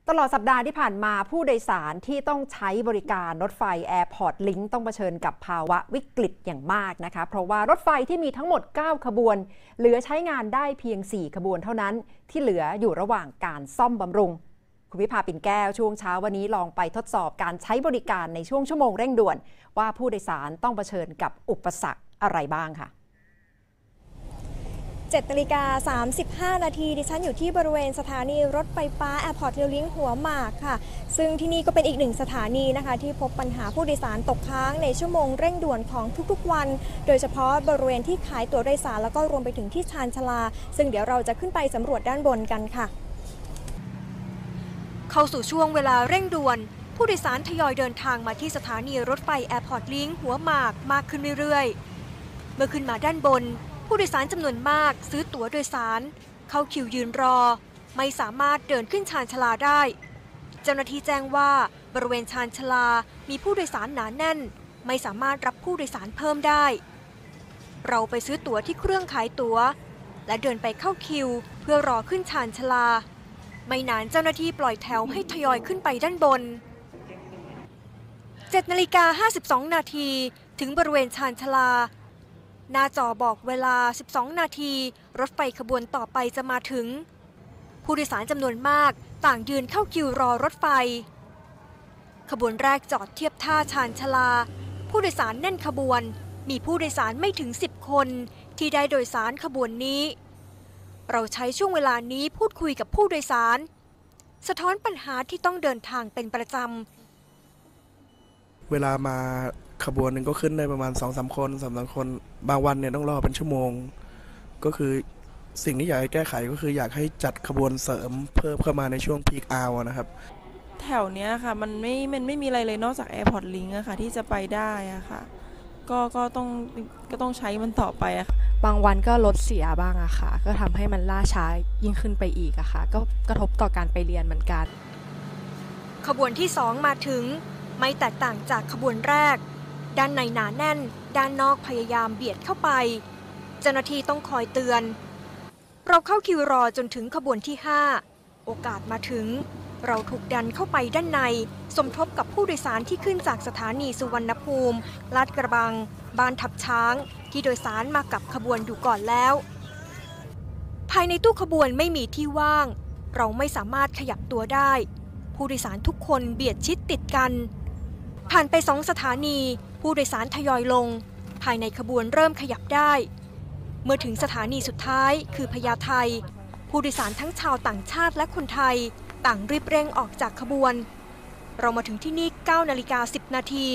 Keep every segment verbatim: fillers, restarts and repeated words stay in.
ตลอดสัปดาห์ที่ผ่านมาผู้โดยสารที่ต้องใช้บริการรถไฟ Airport Link ต้องเผชิญกับภาวะวิกฤตอย่างมากนะคะเพราะว่ารถไฟที่มีทั้งหมดเก้าขบวนเหลือใช้งานได้เพียงสี่ขบวนเท่านั้นที่เหลืออยู่ระหว่างการซ่อมบำรุงคุณวิภาปิ่นแก้วช่วงเช้าวันนี้ลองไปทดสอบการใช้บริการในช่วงชั่วโมงเร่งด่วนว่าผู้โดยสารต้องเผชิญกับอุปสรรคอะไรบ้างค่ะเจ็ดนาฬิกาสามสิบห้านาทีดิฉันอยู่ที่บริเวณสถานีรถไฟฟ้า Airport Link หัวหมากค่ะซึ่งที่นี่ก็เป็นอีกหนึ่งสถานีนะคะที่พบปัญหาผู้โดยสารตกค้างในชั่วโมงเร่งด่วนของทุกๆวันโดยเฉพาะบริเวณที่ขายตั๋วโดยสารแล้วก็รวมไปถึงที่ชานชาลาซึ่งเดี๋ยวเราจะขึ้นไปสำรวจด้านบนกันค่ะเข้าสู่ช่วงเวลาเร่งด่วนผู้โดยสารทยอยเดินทางมาที่สถานีรถไฟ Airport Link หัวหมากมากขึ้นเรื่อยๆเมื่อขึ้นมาด้านบนผู้โดยสารจำนวนมากซื้อตั๋วโดยสารเข้าคิวยืนรอไม่สามารถเดินขึ้นชานชาลาได้เจ้าหน้าที่แจ้งว่าบริเวณชานชาลามีผู้โดยสารหนาแน่นไม่สามารถรับผู้โดยสารเพิ่มได้เราไปซื้อตั๋วที่เครื่องขายตั๋วและเดินไปเข้าคิวเพื่อรอขึ้นชานชาลาไม่นานเจ้าหน้าที่ปล่อยแถวให้ทยอยขึ้นไปด้านบน เจ็ดนาฬิกาห้าสิบสองนาทีถึงบริเวณชานชาลาหน้าจอบอกเวลาสิบสองนาทีรถไฟขบวนต่อไปจะมาถึงผู้โดยสารจำนวนมากต่างยืนเข้าคิวรอรถไฟขบวนแรกจอดเทียบท่าชานชาลาผู้โดยสารแน่นขบวนมีผู้โดยสารไม่ถึงสิบคนที่ได้โดยสารขบวนนี้เราใช้ช่วงเวลานี้พูดคุยกับผู้โดยสารสะท้อนปัญหาที่ต้องเดินทางเป็นประจำเวลามาขบวนหนึ่งก็ขึ้นได้ประมาณ สองสาม คนสามสามคนบางวันเนี่ยต้องรอเป็นชั่วโมงก็คือสิ่งที่อยากให้แก้ไขก็คืออยากให้จัดขบวนเสริมเพิ่มเข้ามาในช่วงพีคอาวนะครับแถวเนี้ยค่ะมันไม่มันไม่มีอะไรเลยนอกจาก Airport Link อะค่ะที่จะไปได้อะค่ะก็ก็ต้องก็ต้องใช้มันต่อไปอะค่ะบางวันก็รถเสียบ้างอะค่ะก็ทำให้มันล่าช้ายิ่งขึ้นไปอีกอะค่ะก็กระทบต่อการไปเรียนเหมือนกันขบวนที่สองมาถึงไม่แตกต่างจากขบวนแรกด้านในหนาแน่นด้านนอกพยายามเบียดเข้าไปเจ้าหน้าที่ต้องคอยเตือนเราเข้าคิวรอจนถึงขบวนที่ห้าโอกาสมาถึงเราถูกดันเข้าไปด้านในสมทบกับผู้โดยสารที่ขึ้นจากสถานีสุวรรณภูมิลาดกระบังบ้านทับช้างที่โดยสารมากับขบวนอยู่ก่อนแล้วภายในตู้ขบวนไม่มีที่ว่างเราไม่สามารถขยับตัวได้ผู้โดยสารทุกคนเบียดชิดติดกันผ่านไปสองสถานีผู้โดยสารทยอยลงภายในขบวนเริ่มขยับได้เมื่อถึงสถานีสุดท้ายคือพญาไทผู้โดยสารทั้งชาวต่างชาติและคนไทยต่างรีบเร่งออกจากขบวนเรามาถึงที่นี่ เก้านาฬิกาสิบนาที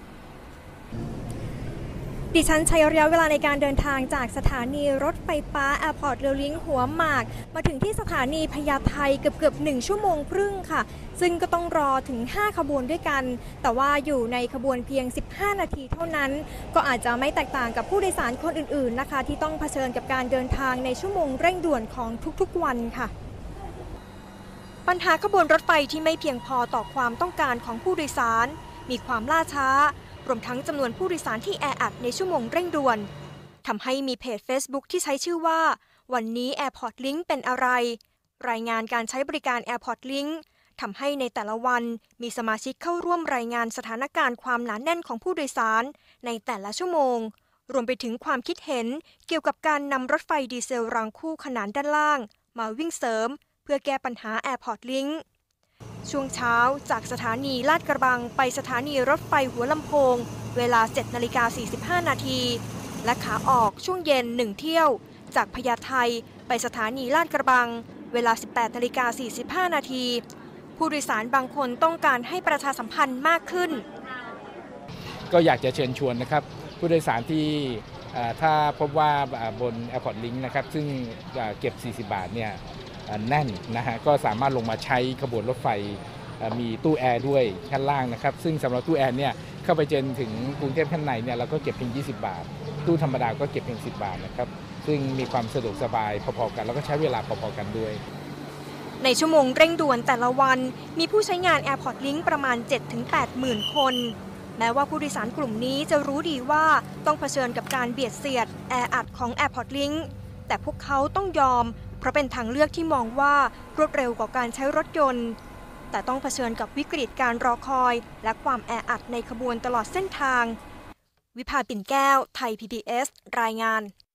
ดิฉันใช้ระยะเวลาในการเดินทางจากสถานีรถไฟฟ้า Airport Link หัวหมากมาถึงที่สถานีพญาไทเกือบเกือบหนึ่งชั่วโมงครึ่งค่ะซึ่งก็ต้องรอถึงห้าขบวนด้วยกันแต่ว่าอยู่ในขบวนเพียงสิบห้านาทีเท่านั้นก็อาจจะไม่แตกต่างกับผู้โดยสารคนอื่นๆนะคะที่ต้องเผชิญกับการเดินทางในชั่วโมงเร่งด่วนของทุกๆวันค่ะปัญหาขบวนรถไฟที่ไม่เพียงพอต่อความต้องการของผู้โดยสารมีความล่าช้ารวมทั้งจำนวนผู้โดยสารที่แออัดในชั่วโมงเร่งด่วนทำให้มีเพจ Facebook ที่ใช้ชื่อว่าวันนี้ Airport Link เป็นอะไรรายงานการใช้บริการ Airport Link ทำให้ในแต่ละวันมีสมาชิกเข้าร่วมรายงานสถานการณ์ความหนาแน่นของผู้โดยสารในแต่ละชั่วโมงรวมไปถึงความคิดเห็นเกี่ยวกับการนำรถไฟดีเซลรางคู่ขนานด้านล่างมาวิ่งเสริมเพื่อแก้ปัญหา Airport Linkช่วงเช้าจากสถานีลาดกระบังไปสถานีรถไฟหัวลำโพงเวลา เจ็ดนาฬิกาสี่สิบห้านาทีและขาออกช่วงเย็นหนึ่งเที่ยวจากพญาไทไปสถานีลาดกระบังเวลา สิบแปดนาฬิกาสี่สิบห้านาทีผู้โดยสารบางคนต้องการให้ประชาสัมพันธ์มากขึ้นก็อยากจะเชิญชวนนะครับผู้โดยสารที่ถ้าพบว่าบน Airport Link นะครับซึ่งเก็บสี่สิบบาทเนี่ยแน่นนะฮะก็สามารถลงมาใช้ขบวนรถไฟมีตู้แอร์ด้วยชั้นล่างนะครับซึ่งสำหรับตู้แอร์เนี่ยเข้าไปจนถึงกรุงเทพข้างในเนี่ยเราก็เก็บเพียงยี่สิบบาทตู้ธรรมดาก็เก็บเพียงสิบบาทนะครับซึ่งมีความสะดวกสบายพอๆกันแล้วก็ใช้เวลาพอๆกันด้วยในชั่วโมงเร่งด่วนแต่ละวันมีผู้ใช้งาน Airport Link ประมาณ เจ็ดถึงแปดหมื่น คนแม้ว่าผู้โดยสารกลุ่มนี้จะรู้ดีว่าต้องเผชิญกับการเบียดเสียดแออัดของ Airport Link แต่พวกเขาต้องยอมเพราะเป็นทางเลือกที่มองว่ารวดเร็วกว่าการใช้รถยนต์แต่ต้องเผชิญกับวิกฤตการรอคอยและความแออัดในขบวนตลอดเส้นทางวิภาปิ่นแก้วไทย พี บี เอส รายงาน